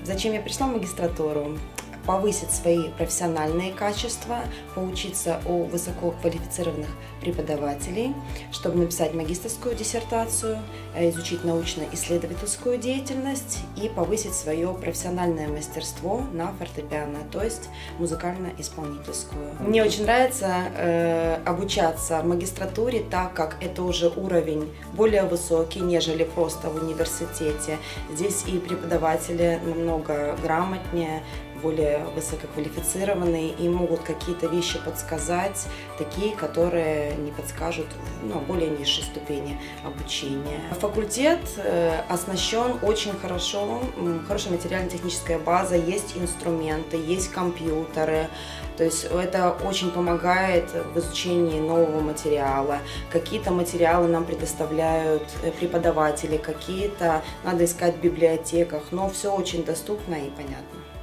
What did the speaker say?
Зачем я пришла в магистратуру? Повысить свои профессиональные качества, поучиться у высококвалифицированных преподавателей, чтобы написать магистерскую диссертацию, изучить научно-исследовательскую деятельность и повысить свое профессиональное мастерство на фортепиано, то есть музыкально-исполнительскую. Мне очень нравится обучаться в магистратуре, так как это уже уровень более высокий, нежели просто в университете. Здесь и преподаватели намного грамотнее, более высококвалифицированные и могут какие-то вещи подсказать, такие, которые не подскажут более низшей ступени обучения. Факультет оснащен очень хорошо, хорошая материально-техническая база, есть инструменты, есть компьютеры. То есть это очень помогает в изучении нового материала. Какие-то материалы нам предоставляют преподаватели, какие-то надо искать в библиотеках, но все очень доступно и понятно.